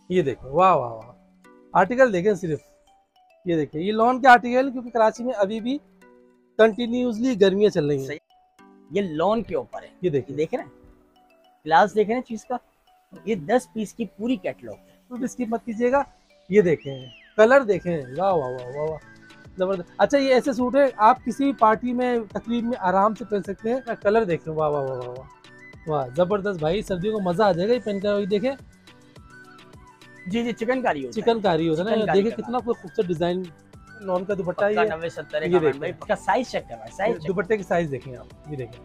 ये देखो, वाह वाह वाह, आर्टिकल देखें सिर्फ। ये देखिए, ये लॉन के आर्टिकल, क्योंकि कराची में अभी भी कंटिन्यूसली गर्मियां चल रही हैं। ये लॉन के ऊपर है। ये देखिए, देखे ना, ग्लास देखे ना चीज का। ये 10 पीस की पूरी कैटलॉग है, तो स्किप मत कीजिएगा। ये देखें, कलर देखें, वाह वाह वाह वाह वाह, जबरदस्त। अच्छा, ये ऐसे सूट है आप किसी भी पार्टी में, तकरीब में आराम से पहन सकते हैं। कलर देखें, वाह वाह वाह वाह वाह वाह, जबरदस्त भाई, सर्दियों को मजा आ जाएगा ये पहनकर। देखें, जी जी, चिकनकारी होता है। चिकनकारी होता है ना। देखे कितना खूबसूरत डिजाइन, लॉन का दुपट्टा। ये 90-70 ये देखिए भाई, पक्का साइज चेक करना है, साइज दुपट्टे की साइज देखें आप। ये देखें,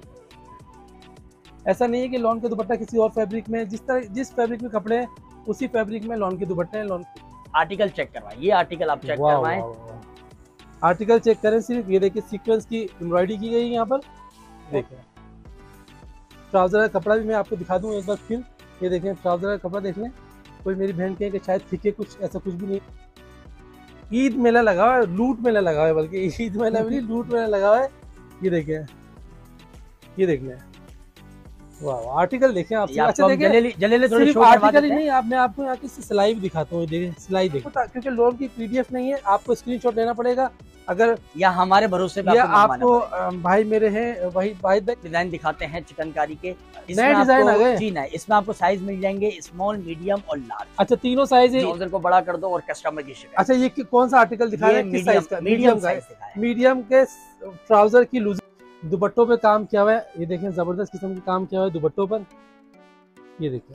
ऐसा नहीं है कि लॉन का दुपट्टा किसी और फैब्रिक में, जिस फैब्रिक में कपड़े हैं उसी फैब्रिक में लॉन के दुपट्टे हैं। लॉन आर्टिकल चेक करवाएं, ये आर्टिकल आप चेक करवाएं। आर्टिकल चेक करें सिर्फ। ये देखिए, सीक्वेंस की एम्ब्रॉयडरी की गई है यहाँ पर। देखिए, ट्राउजर का कपड़ा भी मैं आपको दिखा दूँ एक बार फिर। ये देखें, ट्राउजर का कपड़ा देख लें। कोई मेरी बहन कहे कि शायद ठीक है, कुछ ऐसा कुछ भी नहीं। ईद मेला लगा हुआ है, लूट मेला लगा हुआ है, बल्कि ईद मेला भी नहीं, लूट मेला लगा हुआ है। ये देखिए, ये देख लें, वाह, आर्टिकल देखें आप। अच्छा देखिए, जलेले थोड़ी सिर्फ शो आर्टिकल ही नहीं, आप मैं आपको यहाँ की सिलाई भी दिखाता हूँ। देखिए, सिलाई देखो, क्योंकि लोन की पीडीएफ नहीं है, आपको स्क्रीनशॉट लेना पड़ेगा। अगर या हमारे भरोसे पे आपको भाई मेरे हैं, वही भाई डिजाइन दिखाते हैं चिकनकारी के, नए डिजाइन आ गए। जी ना, इसमें आपको साइज मिल जाएंगे स्मॉल, मीडियम और लार्ज। अच्छा, तीनों साइज है। ट्राउजर को बड़ा कर दो और कस्टमर की शिकायत। अच्छा, ये कौन सा आर्टिकल दिखा रहे हैं, किस साइज का? मीडियम का। मीडियम के ट्राउजर की लूज, दुपट्टों पे काम किया हुआ है। ये देखें, जबरदस्त किस्म का काम किया हुआ है दुपट्टों पर। ये देखें,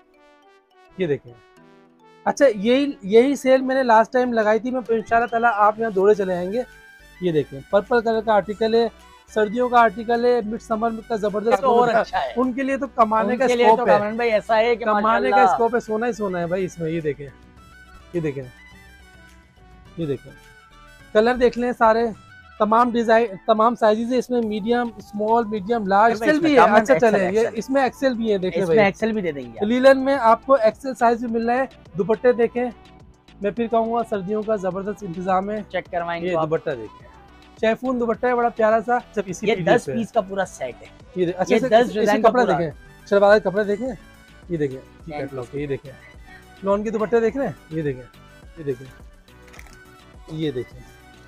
ये देखें। अच्छा, यही सेल मैंने लास्ट टाइम लगाई थी। मैं इंशाल्लाह ताला आप यहाँ दौड़े चले आएंगे। ये देखें, पर्पल कलर का आर्टिकल है, सर्दियों का आर्टिकल है, मिड समर का जबरदस्त और अच्छा है। उनके लिए तो कमाने का स्कोप है भाई, ऐसा है कि कमाने का स्कोप है, सोना ही सोना है भाई इसमें। ये देखें, ये देखें, ये देखें, कलर देख लें सारे, तमाम डिजाइन, तमाम साइजेस है इसमें, medium, small, medium, large, XL भी है। अच्छा चले, ये इसमें एक्सेल भी है, देख ले भाई, एक्सेल भी दे देंगे। लीलन में आपको एक्सेल साइज भी मिल रहा है। दुपट्टे देखें, मैं फिर कहूँगा सर्दियों का जबरदस्त इंतजाम है। चेक करवाएंगे। ये दुपट्टा देखें, शेफून दुपट्टा है, बड़ा प्यारा सा। जब इसी ये 10 पीस का पूरा सेट है। ये अच्छा, 10 डिजाइन कपड़ा देखें, शलवार का कपड़ा देखें। ये देखें, कैटलॉग, ये देखें, लॉन के दुपट्टे देख रहे हैं। ये देखें, ये देखें, ये देखें,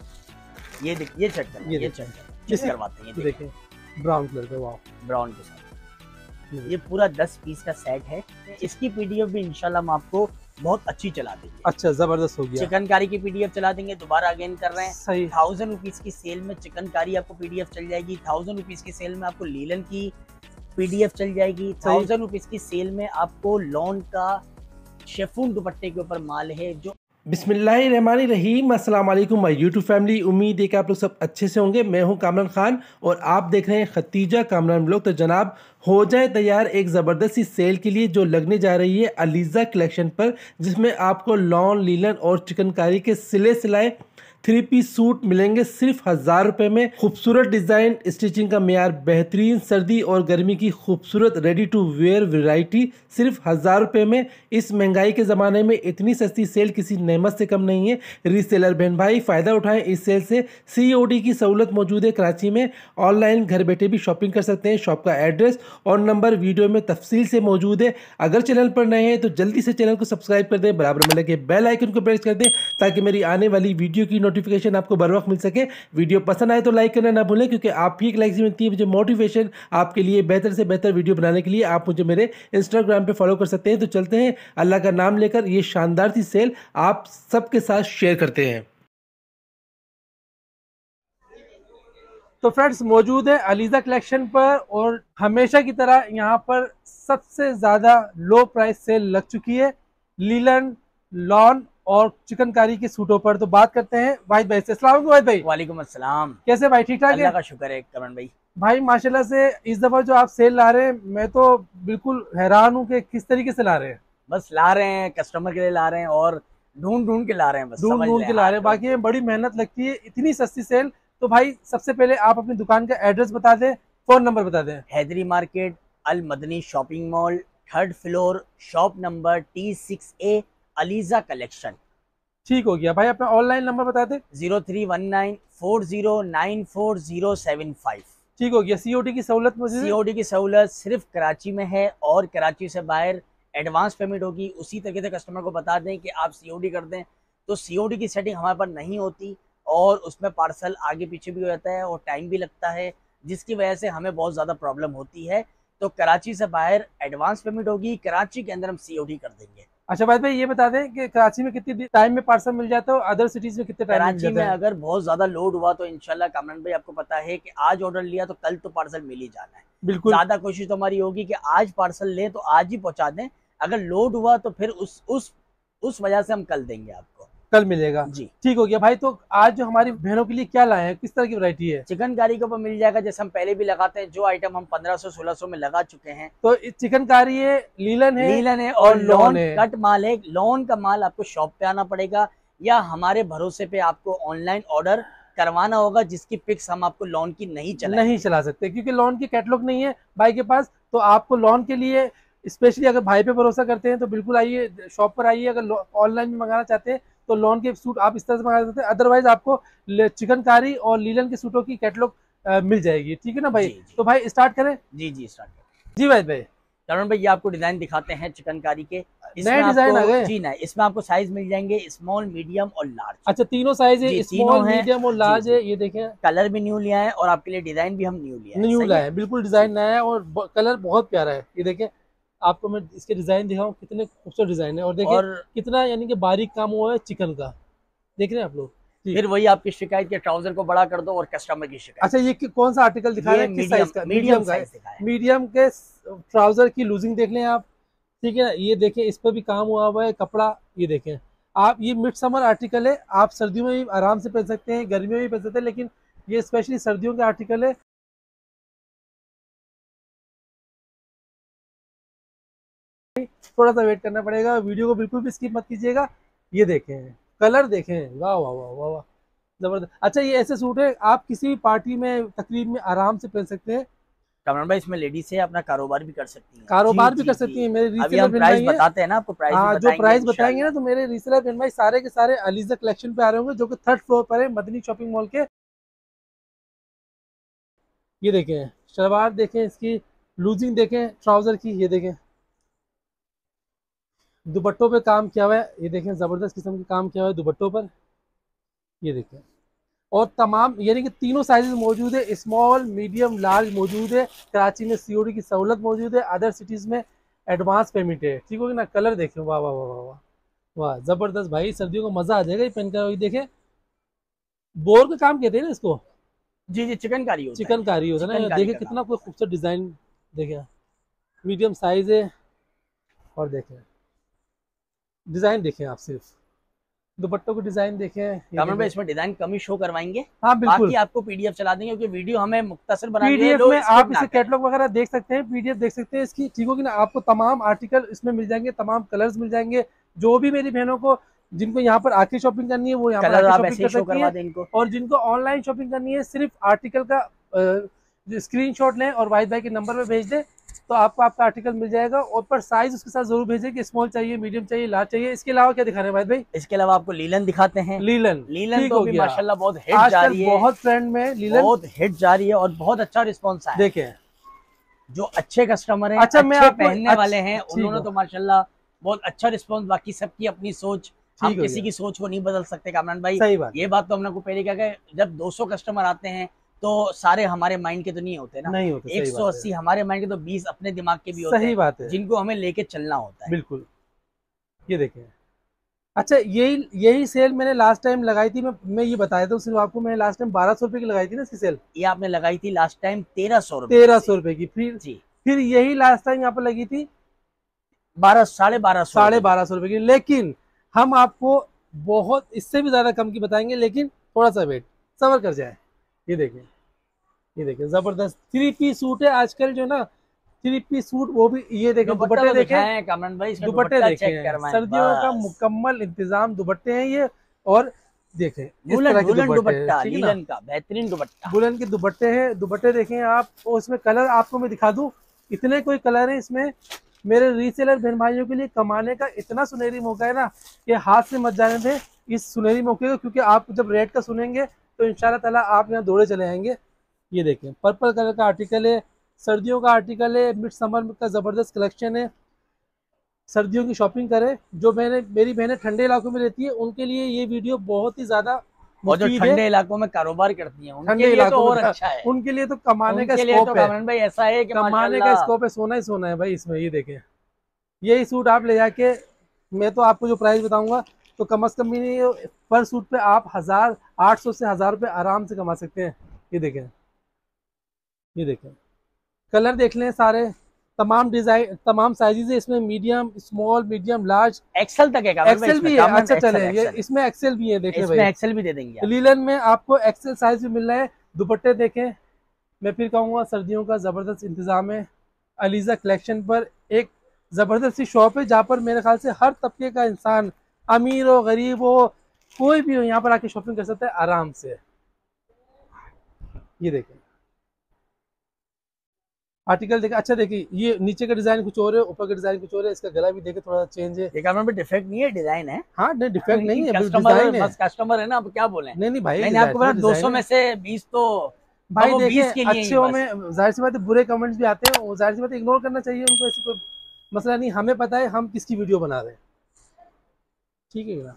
ये चेक करें, ये चेक करवाते हैं। ये देखें, ब्राउन कलर का, वाह, ब्राउन के साथ ये पूरा 10 पीस का सेट है। इसकी पीडीएफ भी इंशाल्लाह हम आपको बहुत अच्छी चला देंगे। अच्छा, जबरदस्त हो गया। चिकनकारी की पीडीएफ चला देंगे, दोबारा अगेन कर रहे हैं। सही, 1000 रुपीज की सेल में चिकनकारी आपको पीडीएफ चल जाएगी। 1000 रुपीज की सेल में आपको लीलन की पीडीएफ चल जाएगी। 1000 रुपीज की सेल में आपको लॉन का शेफून दुपट्टे के ऊपर माल है। जो बिस्मिल्लाहिर्रहमानिर्रहीम, अस्सलाम वालेकुम माय यूट्यूब फैमिली। उम्मीद है कि आप लोग सब अच्छे से होंगे। मैं हूं कामरान खान और आप देख रहे हैं खतीजा कामरान ब्लॉग। तो जनाब, हो जाए तैयार एक ज़बरदस्त सी सेल के लिए जो लगने जा रही है अलीज़ा कलेक्शन पर, जिसमें आपको लॉन, लीलन और चिकनकारी के सिले सिलाए 3 पीस सूट मिलेंगे सिर्फ 1000 रुपये में। खूबसूरत डिज़ाइन, स्टिचिंग का मेयार बेहतरीन, सर्दी और गर्मी की खूबसूरत रेडी टू वेयर वैरायटी सिर्फ 1000 रुपये में। इस महंगाई के ज़माने में इतनी सस्ती सेल किसी नेमत से कम नहीं है। रीसेलर बहन भाई फ़ायदा उठाएं इस सेल से। COD की सहूलत मौजूद है कराची में। ऑनलाइन घर बैठे भी शॉपिंग कर सकते हैं। शॉप का एड्रेस और नंबर वीडियो में तफसील से मौजूद है। अगर चैनल पर नए हैं तो जल्दी से चैनल को सब्सक्राइब कर दें, बराबर में लगे बेल आइकन को प्रेस कर दें ताकि मेरी आने वाली वीडियो की नोटिफिकेशन आपको बर वक्त मिल सके। वीडियो पसंद आए तो लाइक करना ना भूलें, क्योंकि आप ही एक लाइक से मिलती है मुझे मोटिवेशन आपके लिए बेहतर से बेहतर वीडियो बनाने के लिए। आप मुझे मेरे इंस्टाग्राम पे फॉलो कर सकते हैं। तो चलते हैं अल्लाह का नाम लेकर, ये शानदार सी सेल आप सबके साथ शेयर करते हैं। तो फ्रेंड्स, मौजूद है अलीज़ा कलेक्शन पर और हमेशा की तरह यहाँ पर सबसे ज़्यादा लो प्राइस सेल लग चुकी है लीलन, लॉन और चिकनकारी के सूटों पर। तो बात करते हैं वाहिद भाई से। अस्सलाम वालेकुम वाहिद भाई। वालेकुम अस्सलाम। कैसे भाई, ठीक ठाक है? अल्लाह का शुक्र है कमन भाई। भाई माशाल्लाह से इस दफ़ा जो आप सेल ला रहे हैं, मैं तो बिल्कुल हैरान हूँ कि किस तरीके से ला रहे हैं। बस ला रहे हैं, कस्टमर के लिए ला रहे हैं और ढूंढ के ला रहे हैं। बस ढूंढ के ला रहे हैं। बाकी में बड़ी मेहनत लगती है, इतनी सस्ती सेल। तो भाई सबसे पहले आप अपनी दुकान का एड्रेस बता दें, फोन नंबर बता दें। Haidari market, Al Madni shopping mall, 3rd floor, shop number T6A, Aliza collection. ठीक हो गया भाई, अपना ऑनलाइन नंबर बता दें। 0319409407 ठीक हो गया। COD की सहूलत मुझे, COD की सहूलत सिर्फ कराची में है और कराची से बाहर एडवांस पेमेंट होगी। उसी तरीके से कस्टमर को बता दें कि आप सीओडी कर दें, तो सीओडी की सेटिंग हमारे पास नहीं होती और उसमें पार्सल आगे पीछे भी हो जाता है और टाइम भी लगता है, जिसकी वजह से हमें बहुत ज़्यादा प्रॉब्लम होती है। तो कराची से बाहर एडवांस पेमेंट होगी, कराची के अंदर हम सीओडी कर देंगे। अच्छा भाई ये बता दें कि कराची में कितनी टाइम में पार्सल मिल जाता है और अदर सिटीज में कितने टाइम में मिल कराची जाता में है? अगर बहुत ज्यादा लोड हुआ तो इंशाल्लाह कामरान भाई आपको पता है कि आज ऑर्डर लिया तो कल तो पार्सल मिल ही जाना है। बिल्कुल। ज्यादा कोशिश तो हमारी होगी कि आज पार्सल लें तो आज ही पहुंचा दें, अगर लोड हुआ तो फिर उस वजह से हम कल देंगे आपको। कल मिलेगा जी ठीक हो गया भाई। तो आज जो हमारी बहनों के लिए क्या लाए हैं, किस तरह की वैरायटी है? चिकनकारी के ऊपर मिल जाएगा, जैसे हम पहले भी लगाते हैं, जो आइटम हम 1500-1600 में लगा चुके हैं। तो चिकनकारी है, लीलन है और और लॉन है। कट माल है। लॉन का माल आपको शॉप पे आना पड़ेगा या हमारे भरोसे पे आपको ऑनलाइन ऑर्डर करवाना होगा, जिसकी पिक्स हम आपको लॉन की नहीं चला सकते क्योंकि लॉन की कैटलॉग नहीं है भाई के पास। तो आपको लॉन के लिए स्पेशली अगर भाई पे भरोसा करते हैं तो बिल्कुल आइए, शॉप पर आइए। अगर ऑनलाइन में मंगाना चाहते हैं तो लॉन के सूट आप इस तरह से मंगा सकते हैं, अदरवाइज आपको चिकनकारी और लीलन के सूटों की कैटलॉग मिल जाएगी। ठीक है ना भाई? जी। तो भाई स्टार्ट करें? जी स्टार्ट करें। जी भाई तरुण भाई ये आपको डिजाइन दिखाते हैं चिकनकारी के। नए डिजाइन आ गए। जी नहीं, इसमें आपको साइज मिल जाएंगे स्मॉल, मीडियम और लार्ज। अच्छा तीनों साइज है, स्मॉल, मीडियम और लार्ज है। ये देखें कलर भी न्यू लिया है और आपके लिए डिजाइन भी हम न्यू लिया है। न्यू लाया है, बिल्कुल डिजाइन नया है और कलर बहुत प्यारा है। ये देखें, आपको मैं इसके डिजाइन दिखाऊं, कितने खूबसूरत डिजाइन है। और देखिए कितना यानी कि बारीक काम हुआ है चिकन का, देख रहे हैं आप लोग। फिर वही आपकी शिकायत के ट्राउजर को बड़ा कर दो और कस्टमर की शिकायत। अच्छा ये कौन सा आर्टिकल दिखा रहे हैं, किस साइज का? मीडियम का। मीडियम के ट्राउजर की लूजिंग देख लें आप, ठीक है ना? ये देखें, इस पर भी काम हुआ हुआ है कपड़ा। ये देखें आप, ये मिड समर आर्टिकल है, आप सर्दियों में भी आराम से पहन सकते हैं, गर्मियों में भी पहन सकते हैं, लेकिन ये स्पेशली सर्दियों के आर्टिकल है। थोड़ा सा वेट करना पड़ेगा, वीडियो को बिल्कुल भी स्किप मत कीजिएगा। ये देखें कलर, देखें, वाह वाह वाह वाह वाह, जबरदस्त। अच्छा ये ऐसे सूट है आप किसी भी पार्टी में, तकरीब में आराम से पहन सकते हैं। कमरान भाई इसमें लेडीज है, अपना कारोबार भी कर सकती हैं। कारोबार भी कर सकती हैं। मेरे रीसेलर बहन भाई बताते हैं ना आपको प्राइस। हाँ, जो प्राइस बताएंगे ना, तो मेरे रीसेलर बहन भाई सारे के सारे अलीजा कलेक्शन पे आ रहे होंगे, जो कि 3rd फ्लोर पर है मदनी शॉपिंग मॉल के। ये देखें शलवार, देखें इसकी लूजिंग, देखें ट्राउजर की, ये देखें दुपट्टों पे काम किया हुआ है। ये देखें जबरदस्त किस्म के काम किया हुआ है दुपट्टों पर। ये देखें, और तमाम यानी कि तीनों साइजेस मौजूद है, स्मॉल, मीडियम, लार्ज मौजूद है। कराची में सीओडी की सहूलत मौजूद है, अदर सिटीज़ में एडवांस पेमेंट है। ठीक होगी ना? कलर देखें, वाह वाह वाह वाह वाह वाह, ज़बरदस्त भाई, सर्दियों को मज़ा आ जाएगा ये पहनकर। देखें बोर का काम कहते हैं ना इसको। जी चिकनकारी होता है। चिकनकारी होता है ना। देखें कितना कोई खूबसूरत डिज़ाइन, देखें मीडियम साइज है। और देखें डिज़ाइन, देखें आप सिर्फ दुपट्टों को डिजाइन देखें। कामरान भाई इसमें डिजाइन कम ही शो करवाएंगे। हाँ बिल्कुल, बाकी आपको पीडीएफ चला देंगे क्योंकि वीडियो हमें मुख्तसर बनानी है। पीडीएफ में आप इसे कैटलॉग वगैरह देख सकते हैं, पीडीएफ देख सकते हैं इसकी। ठीक होगी ना? आपको तमाम आर्टिकल इसमें मिल जाएंगे, तमाम कलर्स मिल जाएंगे। जो भी मेरी बहनों को, जिनको यहाँ पर आके शॉपिंग करनी है वो यहाँ पर आके शॉपिंग कर सकती है। और जिनको ऑनलाइन शॉपिंग करनी है, सिर्फ आर्टिकल का स्क्रीनशॉट लें और वाहिद भाई के नंबर पे भेज दें, तो आपको आपका आर्टिकल मिल जाएगा। और पर साइज उसके साथ जरूर भेजें कि स्मॉल चाहिए, मीडियम चाहिए, लार्ज चाहिए। इसके अलावा क्या दिखा रहे हैं वाहिद भाई? इसके अलावा आपको लीलन दिखाते हैं। लीलन तो भी माशाल्लाह बहुत हिट जा रही है, बहुत ट्रेंड में लीलन बहुत हिट जा रही है और बहुत अच्छा रिस्पॉन्स आया। देखें जो अच्छे कस्टमर हैं, अच्छा अच्छे पहनने वाले हैं, उन्होंने तो माशाल्लाह बहुत अच्छा रिस्पॉन्स। बाकी सबकी अपनी सोच, हम किसी की सोच को नहीं बदल सकते कामरान भाई। सही बात, ये बात तो हमने को पहले कहा कि जब 200 कस्टमर आते हैं तो सारे हमारे माइंड के तो नहीं होते ना, नहीं होते। 180 हमारे माइंड के तो 20 अपने दिमाग के भी होते हैं। सही बात है, जिनको हमें लेके चलना होता है। बिल्कुल। ये देखें, अच्छा यही सेल मैंने लास्ट टाइम लगाई थी। मैं ये बताया था सिर्फ आपको, मैंने लास्ट टाइम 1200 रुपए की लगाई थी ना इसकी सेल। ये आपने लगाई थी लास्ट टाइम 1300 रुपए की। फिर यही लास्ट टाइम यहाँ पर लगी थी 1250 रुपए की। लेकिन हम आपको बहुत इससे भी ज्यादा कम की बताएंगे, लेकिन थोड़ा सा वेट, सबर कर जाए। ये देखें जबरदस्त 3 पीस सूट है आजकल जो ना, 3 पीस सूट, वो भी ये देखें दुपट्टे देखें, कामरान भाई दुपट्टे देखें, सर्दियों का मुकम्मल इंतजाम दुपट्टे हैं ये। और देखें दुपट्टा, लीलन का बेहतरीन दुपट्टा, बुलन के दुपट्टे हैं। दुपट्टे देखें आप, और इसमें कलर आपको मैं दिखा दूं, इतने कोई कलर है इसमें। मेरे रीसेलर बहन भाइयों के लिए कमाने का इतना सुनहरी मौका है ना कि हाथ से मत जाने थे इस सुनहरी मौके को, क्योंकि आप जब रेट का सुनेंगे तो इंशाल्लाह ताला आप यहाँ दौड़े चले आएंगे। ये देखें पर्पल कलर का आर्टिकल है, सर्दियों का आर्टिकल है, मिड समर का ज़बरदस्त कलेक्शन है। सर्दियों की शॉपिंग करें। जो मेरी बहनें ठंडे इलाकों में रहती है उनके लिए ये वीडियो बहुत ही ज्यादा और जो मुफीद है। ठंडे इलाकों में कारोबार करती हैं उनके ठंडे लिए तो इलाकों और में अच्छा है, उनके लिए तो कमाने का उनके लिए तो स्कोप है, कामरान भाई ऐसा है कि कमाने का माशाल्लाह। स्कोप है, सोना ही सोना है भाई इसमें। ये देखें, यही सूट आप ले जाके, मैं तो आपको जो प्राइस बताऊंगा तो कम से कम भी नहीं, पर सूट पे आप 1800 से 1000 रुपये आराम से कमा सकते हैं। ये देखें, ये देखें, कलर देख लें सारे, तमाम डिजाइन, तमाम साइजेस है इसमें, medium, small, medium, large, XL तक है कामरान भाई एक्सेल इसमें, भी है। कामरान अच्छा एक्सेल चले, ये एक्सेल इसमें एक्सेल भी है, देख ले इसमें भाई। एक्सेल भी दे देंगे आप। लीलन में आपको एक्सेल साइज भी मिल रहा है। दुपट्टे देखें, मैं फिर कहूँगा सर्दियों का ज़बरदस्त इंतज़ाम है। अलीज़ा कलेक्शन पर एक ज़बरदस्त सी शॉप है जहाँ पर मेरे ख्याल से हर तबके का इंसान, अमीर हो, गरीब हो, कोई भी हो, यहाँ पर आके शॉपिंग कर सकता है आराम से। ये देखें आर्टिकल देखें, अच्छा देखिए, ये नीचे का डिज़ाइन कुछ और है, ऊपर का डिज़ाइन कुछ और है, इसका गला भी देखे थोड़ा चेंज है। ये कामरान भाई डिफेक्ट नहीं है, डिजाइन है। हाँ नहीं, डिफेक्ट नहीं है, कस्टमर डिज़ाइन है। बस कस्टमर है ना, अब क्या बोले। नहीं नहीं भाई, मैंने आपको बोला 200 डिज़ाइन में है से 20 तो भाई। वो 20 देखें के लिए ही अच्छे बस। में जाहिर सी बात है बुरे कमेंट्स भी आते हैं, वो जाहिर सी बात है इग्नोर करना चाहिए उनको, ऐसी कोई मसला नहीं। हमें पता है हम किसकी वीडियो बना रहे हैं, ठीक है ना।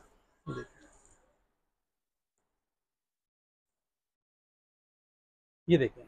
ये देखें,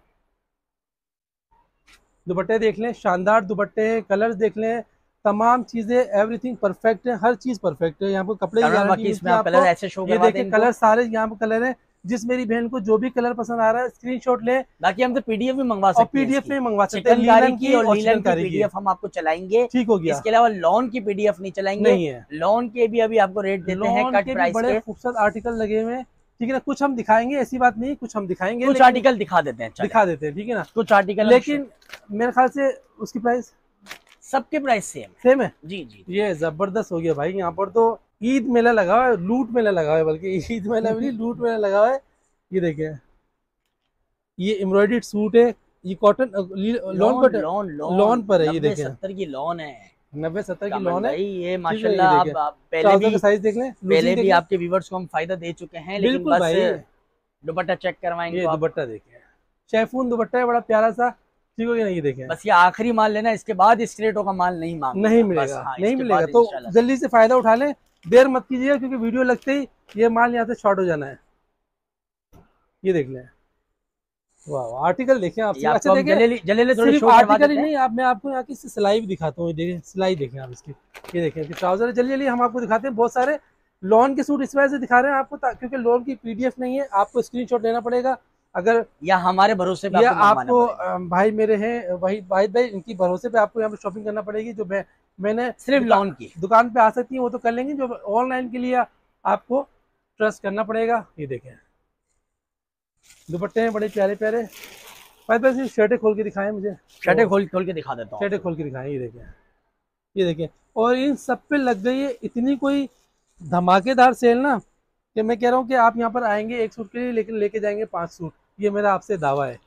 दुपट्टे देख लें, शानदार दुपट्टे हैं, कलर्स देख लें, तमाम चीजें, एवरीथिंग परफेक्ट है, हर चीज परफेक्ट है। यहाँ पर कपड़े की कामरान गारंटी बाकी मिलती इसमें है आप कलर आपको। ऐसे शो ये करवा दें देखें इनको। कलर सारे यहाँ पर कलर है, जिस मेरी बहन को जो भी कलर पसंद आ रहा है स्क्रीनशॉट ले, बाकी हम तो पीडीएफ भी मंगवा और सकते हैं पीडीएफ इसकी। में मंगवा सकते हैं, चिकनकारी लीलन की और लीलन की चिकनकारी की। पीडीएफ हम आपको चलाएंगे। ठीक हो गया, इसके अलावा लॉन की पीडीएफ नहीं चलाएंगे। नहीं है। लॉन के भी अभी आपको रेट देते हैं लॉन कट के भी प्राइस बड़े पे। खूबसूरत आर्टिकल लगे हुए हैं, ठीक है ना। कुछ हम दिखाएंगे, ऐसी बात नहीं, कुछ हम दिखाएंगे, कुछ लेकिन आर्टिकल दिखा देते हैं, चलें। दिखा देते हैं, ठीक है ना। कुछ आर्टिकल लेकिन मेरे ख्याल से उसकी प्राइस सबके प्राइस सेम है। सेम है। जी जी। ये जबरदस्त हो गया भाई। यहाँ पर तो ईद मेला लगा हुआ है, लूट मेला लगा हुआ है, बल्कि ईद मेला भी नहीं, लूट मेला लगा हुआ है। ये देखिए, ये एम्ब्रॉयडर्ड सूट है, ये कॉटन लॉन पर, लॉन पर है। ये देखें 90-70 की लॉन है 90-70 की कमल लॉन है। भाई, ये ठीक है, माशाल्लाह। ये देखें, आप पहले ट्राउजर भी का साइज देख लें, पहले लूजिंग भी देख लें। आपके व्यूवर्स को हम फायदा दे चुके हैं, लेकिन बिल्कुल बस भाई, दुपट्टा चेक करवाएंगे ये तो आप। दुपट्टा देखें, शेफून दुपट्टा है, बड़ा प्यारा सा, ठीक हो गया ना। ये देखें, बस ये आखिरी माल लेना, इसके बाद इस रेटों का माल नहीं मांगना। नहीं बस मिलेगा, हाँ, नहीं इसके मिलेगा, बाद तो इंशाल्लाह। जल्दी से फायदा उठा लें, देर मत कीजिएगा, क्योंकि वीडियो लगते ही ये माल यहाँ से शॉर्ट हो जाना है। ये देख लें, वाह आर्टिकल देखें आप। ये आपको अच्छा हम देखें, जलेले थोड़े सिर्फ शो करवा आर्टिकल ही देते हैं। नहीं, आप मैं आपको यहाँ की सिलाई भी दिखाता हूँ। देखें सिलाई देखें आप इसकी, ये देखें कि ट्राउजर है। चलिए हम आपको दिखाते हैं बहुत सारे लॉन के सूट, इस वजह से दिखा रहे हैं आपको क्योंकि लॉन की पीडीएफ नहीं है, आपको स्क्रीनशॉट लेना पड़ेगा। अगर या हमारे भरोसे पे या आपको आपको भाई मेरे हैं वही वाहिद भाई, इनकी भरोसे पे आपको यहाँ पे शॉपिंग करना पड़ेगी। जो मैंने सिर्फ लॉन की दुकान पे आ सकती है वो तो कर लेंगे, जो ऑनलाइन के लिए आपको ट्रस्ट करना पड़ेगा। ये देखें दुपट्टे हैं बड़े प्यारे प्यारे। भाई शर्टें खोल के दिखाएं मुझे, शर्टें खोल खोल के दिखा देता हूँ। शर्टें खोल के दिखाएं। ये देखें, ये देखें, और इन सब पे लग गई है इतनी कोई धमाकेदार सेल ना, कि मैं कह रहा हूँ कि आप यहाँ पर आएंगे एक सूट के लिए, लेकिन लेके जाएंगे 5 सूट। ये मेरा आपसे दावा है।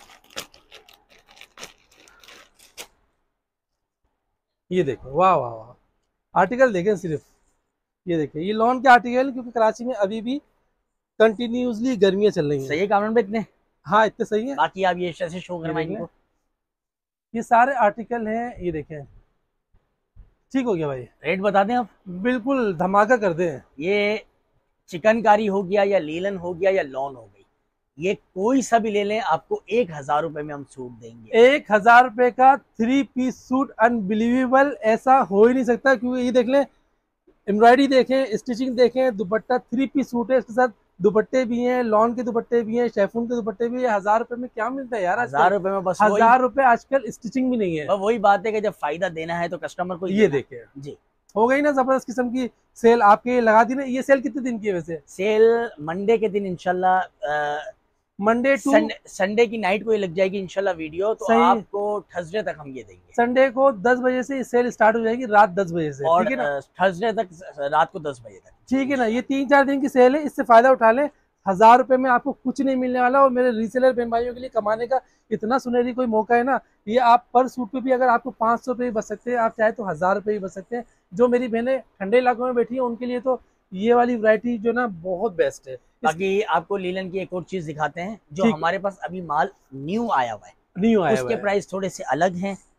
ये देखो, वाह वाह वाह, आर्टिकल देखें सिर्फ। ये देखें, ये लॉन के आर्टिकल, क्योंकि कराची में अभी भी कंटिन्यूसली गर्मियाँ चल रही हैं। सही है कामरान भाई इतने। हाँ इतने सही है। बाकी आप ये ऐसे शो करवाएंगे। ये सारे आर्टिकल हैं, ये देखें, ठीक हो गया भाई। रेट बता दें आप। बिल्कुल धमाका कर दें। ये चिकनकारी हो गया या लीलन हो गया या लॉन हो गई, ये कोई सा भी ले लें, आपको 1000 रुपए में हम सूट देंगे। 1000 रुपए का 3 पीस सूट, अनबिलीवेबल, ऐसा हो ही नहीं सकता। क्योंकि ये देख लें, एम्ब्रॉयडरी देखें, स्टिचिंग देखें, दुपट्टा 3 पीस सूट है, इसके साथ दुपट्टे भी हैं, लॉन के दुपट्टे भी हैं, शेफून के दुपट्टे भी हैं। 1000 रुपए में क्या मिलता है यार? 1000 रुपए में बस 1000 रुपए आजकल स्टिचिंग भी नहीं है। वही बात है कि जब फायदा देना है तो कस्टमर को ये देखे जी। हो गई ना जबरदस्त किस्म की सेल आपके लगा दी ना। ये सेल कितने दिन की है वैसे? सेल मंडे के दिन इंशाल्लाह, मंडे टू संडे की नाइट को ये लग जाएगी इंशाल्लाह वीडियो, तो आपको थर्सडे तक हम ये देंगे। संडे को 10 बजे से सेल स्टार्ट हो जाएगी, रात 10 बजे से, और ठीक है ना, थर्सडे तक रात को 10 बजे तक, ठीक है ना। ये 3-4 दिन की सेल है, इससे फायदा उठा ले। 1000 रुपए में आपको कुछ नहीं मिलने वाला, और मेरे रीसेलर बहन भाइयों के लिए कमाने का इतना सुनहरी कोई मौका है ना। ये आप पर सूट पे भी अगर आपको 500 रुपये बच सकते हैं, आप चाहे तो 1000 रुपये ही बच सकते हैं। जो मेरी बहनें ठंडे इलाकों में बैठी हैं उनके लिए तो ये वाली वैरायटी जो ना बहुत बेस्ट है। बाकी आपको लीलन की एक और चीज दिखाते हैं, जो हमारे पास अभी माल न्यू आया हुआ है, न्यू आया उसके प्राइस थोड़े से अलग हैं।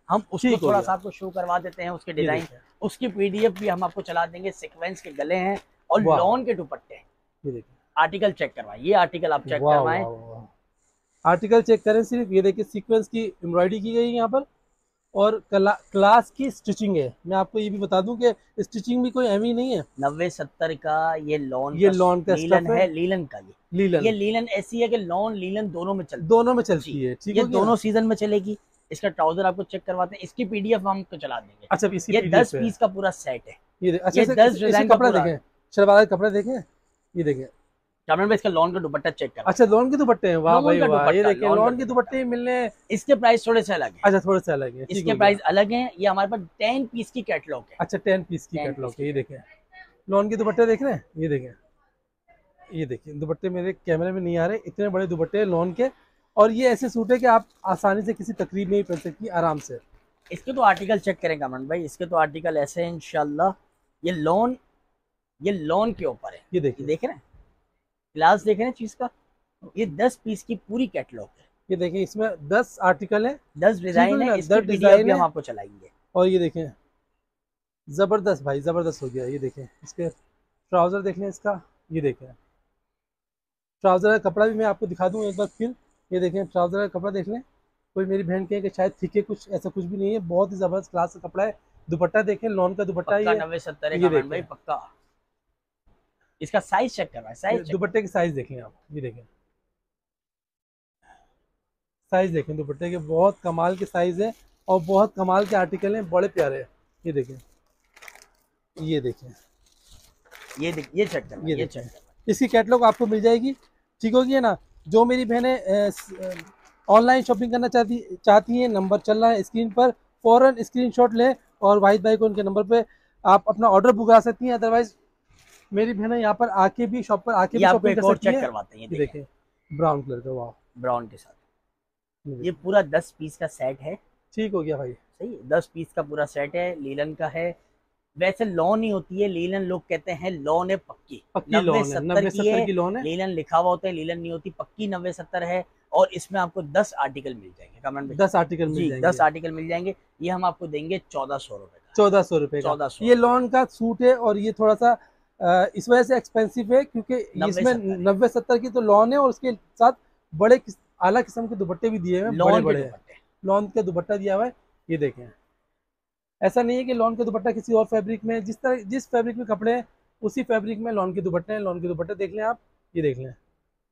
हम उसको ठीक हो थोड़ा गया। सा आपको शो करवा देते हैं, उसके ये डिजाइन, देखिए, उसकी पीडीएफ भी हम आपको चला देंगे। सीक्वेंस के गले हैं और वाह, लॉन के दुपट्टे हैं। ये देखिए, आर्टिकल चेक करवाएं, ये आर्टिकल आप चेक वाह करवाएं। वाह वाह। आर्टिकल चेक करें सिर्फ, ये देखिए सीक्वेंस की एम्ब्रॉयडरी की गई है यहाँ पर, और क्लास की स्टिचिंग है। मैं आपको ये भी बता दूं कि स्टिचिंग भी कोई अहमी नहीं है। 90-70 का ये लॉन ये का लॉन का लीलन स्टफ है, है, लीलन का लीलन ये लीलन ऐसी है कि लॉन लीलन दोनों में चलती दोनों में है चलती जी। है। ठीक ये हो गया दोनों ना? सीजन में चलेगी। इसका ट्राउजर आपको चेक करवाते हैं, इसकी पीडीएफ हम आपको चला देंगे। अच्छा, इसकी ये पीडीएफ 10 है। पीस का पूरा सेट है। अच्छा, ये 10 इसे डिजाइन का कपड़ा पूरा। देखें, शलवार का कपड़ा देखें, ये देखें। कैमरा में इसका लॉन का दुपट्टा चेक करवाएं। अच्छा, लॉन के दुपट्टे हैं, वाह लॉन भाई का वाह, ये दुपट्टा, देखिए लॉन का लॉन के दुपट्टा। दुपट्टे मिलने। इसके प्राइस थोड़े से अलग है। अच्छा, थोड़े से अलग है, ठीक इसके हो प्राइस गया। अलग हैं। ये हमारे पास 10 पीस की कैटलॉग है। अच्छा, 10 पीस की 10 कैटलॉग पीस है, की। ये देखें। लॉन के दुपट्टे देख रहे हैं, ये देखें, ये देखिए दुपट्टे मेरे कैमरे में नहीं आ रहे, इतने बड़े दुपट्टे हैं लॉन के। और ये ऐसे सूट है कि आप आसानी से किसी तकरीब में ही पहन सकती है आराम से। इसके तो आर्टिकल चेक करें कमन भाई, इसके तो आर्टिकल ऐसे हैं इंशाल्लाह। ये लॉन के ऊपर है। ये ये देखिए, देख रहे हैं, क्लास देख रहे हैं चीज का। ये 10 पीस की पूरी कैटलॉग है। ये देखिए, इसमें 10 आर्टिकल है, 10 डिजाइन ना, है। इसकी 10 पीडीएफ डिजाइन भी है। हम आपको चलाएंगे। और ये देखें, जबरदस्त भाई, जबरदस्त हो गया। ये देखें, इसके ट्राउजर देख लें इसका, ये देखें ट्राउजर का कपड़ा भी मैं आपको दिखा दूं एक बार फिर। ये देखें, ट्राउजर का कपड़ा देख लें। कोई मेरी बहन कहे कि शायद ठीक है, कुछ ऐसा कुछ भी नहीं है, बहुत ही जबरदस्त क्लास का कपड़ा है। दुपट्टा देखें, लॉन का दुपट्टा है पक्का ये। 90-70 है ये कमन भाई, देखें, पक्का। इसका साइज चेक करवाएं, साइज चेक। दुपट्टे की साइज देख लें आप, ये देखें साइज देखें दुपट्टे के, बहुत कमाल के साइज है और बहुत कमाल के आर्टिकल हैं, बड़े प्यारे हैं। ये देखें, ये देखें, ये चेक करवाएं, ये ये देखें। चेक करवाएं। इसकी कैटलॉग आपको मिल जाएगी, ठीक होगी है ना। जो मेरी बहनें ऑनलाइन शॉपिंग करना चाहती हैं, नंबर चल रहा है स्क्रीन पर, फौरन स्क्रीनशॉट लें और वाहिद भाई को उनके नंबर पे आप अपना ऑर्डर बुक करा सकती हैं। अदरवाइज मेरी बहनें यहाँ पर आके भी, शॉप पर आके भी आपको शॉपिंग एक कर और सकती चेक हैं। करवाते हैं, ये देखें, ब्राउन कलर का, वाह, ब्राउन के साथ। ये ये देखें। पूरा 10 पीस का सेट है। ठीक हो गया भाई। सही है, 10 पीस का पूरा सेट है, लीलन का है। वैसे लॉन ही होती है, लीलन लोग कहते हैं लॉन है पक्की। पक्की लॉन है, 90-70 की लॉन है। लीलन लिखा हुआ होता है, लीलन नहीं होती, पक्की 90-70 है। और इसमें आपको 10 आर्टिकल मिल जाएंगे कमेंट में। 10 आर्टिकल मिल जी, जाएंगे। 10 आर्टिकल मिल जाएंगे। ये हम आपको देंगे 1400 रुपए का। 1400 रुपए का 1400। ये लॉन का सूट है। और ये थोड़ा सा इस वजह से एक्सपेंसिव है क्योंकि 90-70 इसमें 90-70 की तो लॉन है और उसके साथ बड़े आला किस्म के दुपट्टे भी दिए हुए हैं, बड़े लॉन के बड़े दुपट्टे। लॉन का दुपट्टा दिया हुआ है। ये देखें, ऐसा नहीं है कि लॉन का दुपट्टा किसी और फैब्रिक में, जिस फैब्रिक में कपड़े हैं उसी फैब्रिक में लॉन के दुपट्टे हैं। लॉन के दुपट्टे देख लें आप, ये देख लें,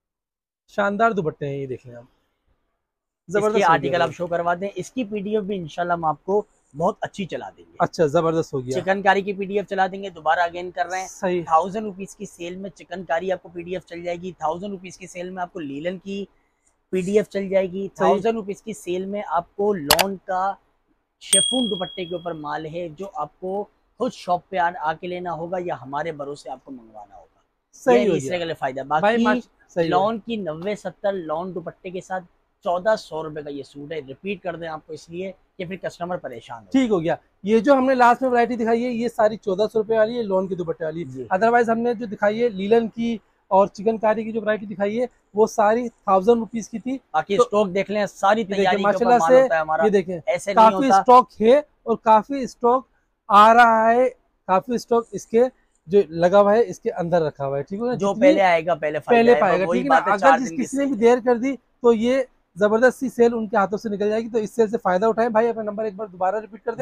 शानदार दुपट्टे हैं, ये देख लें आप, इसके जबरदस्त हो आर्टिकल गया आप शो करवा दें। इसकी पीडीएफ भी इंशाल्लाह हम आपको बहुत अच्छी चला देंगे। अच्छा, जबरदस्त हो गया, चिकनकारी की पीडीएफ चला देंगे। दोबारा अगेन कर रहे हैं, सही। 1000 रुपीज की सेल में चिकनकारी आपको पीडीएफ चल जाएगी। 1000 रुपीज की सेल में आपको लीलन की पीडीएफ चल जाएगी। 1000 रुपीज की सेल में आपको लॉन का शेफून दुपट्टे के ऊपर माल है, जो आपको खुद शॉप पे आके लेना होगा या हमारे भरोसे आपको मंगवाना होगा। सही ये हो इससे गया अगले फायदा। भाई, बाकी सही है। लॉन की 90-70 लॉन दुपट्टे के साथ 1400 रुपए का ये सूट है। रिपीट कर दें आपको इसलिए कि फिर कस्टमर परेशान हो। ठीक हो गया। ये जो हमने लास्ट में वैरायटी दिखाई है ये सारी 1400 रुपए वाली है, लॉन के दुपट्टे वाली। जी। अदरवाइज हमने जो दिखाई है लीलन की और चिकनकारी की जो वैरायटी दिखाई है वो सारी 1000 रुपीज की थी। बाकी तो स्टॉक देख लें, सारी तैयारी के ऊपर माशाल्लाह माल से होता है हमारा। ये देखें, ऐसे नहीं काफी होता। स्टॉक है और काफी स्टॉक आ रहा है, काफी स्टॉक इसके जो लगा हुआ है इसके अंदर रखा हुआ है। ठीक है ना, जो जितनी पहले आएगा पहले पहले फायदा है, पाएगा। वही ठीक है ना, बात है, अगर 4 दिन की किसी ने सेल भी है। देर कर दी तो ये जबरदस्त सी सेल उनके हाथों से निकल जाएगी। तो इस सेल से फायदा उठाएं भाई। अपना नंबर एक बार दोबारा रिपीट कर दें।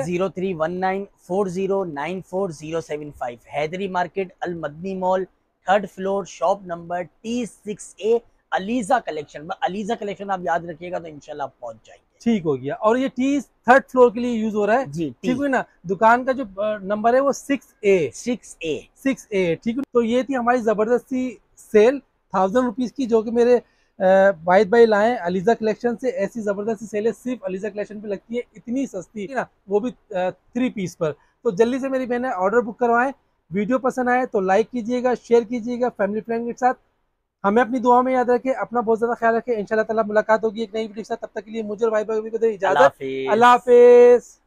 0319409407 Haidari market, Al Madni mall, 3rd floor, shop number T6A, Aliza collection. Aliza collection आप याद रखिएगा तो इंशाल्लाह आप पहुंच जाएंगे। ठीक हो गया। और ये टी 3rd फ्लोर के लिए यूज हो रहा है। जी, ठीक है ना, दुकान का जो नंबर है वो 6A। 6A। ठीक है। तो ये थी हमारी जबरदस्ती सेल 1000 रुपीज की, जो कि मेरे वाहिद भाई लाए अलीजा कलेक्शन से। ऐसी जबरदस्ती सेल है सिर्फ अलीजा कलेक्शन पे लगती है, इतनी सस्ती ना, वो भी 3 पीस पर। तो जल्दी से मेरी बहनें ऑर्डर बुक करवाएं। वीडियो पसंद आए तो लाइक कीजिएगा, शेयर कीजिएगा फैमिली फ्रेंड के साथ। हमें अपनी दुआ में याद रखें, अपना बहुत ज्यादा ख्याल रखें। इंशाल्लाह ताला मुलाकात होगी एक नई वीडियो के साथ। तब तक के लिए मुझे और भाई भाई को दे इजाजत। अल्लाह हाफिज।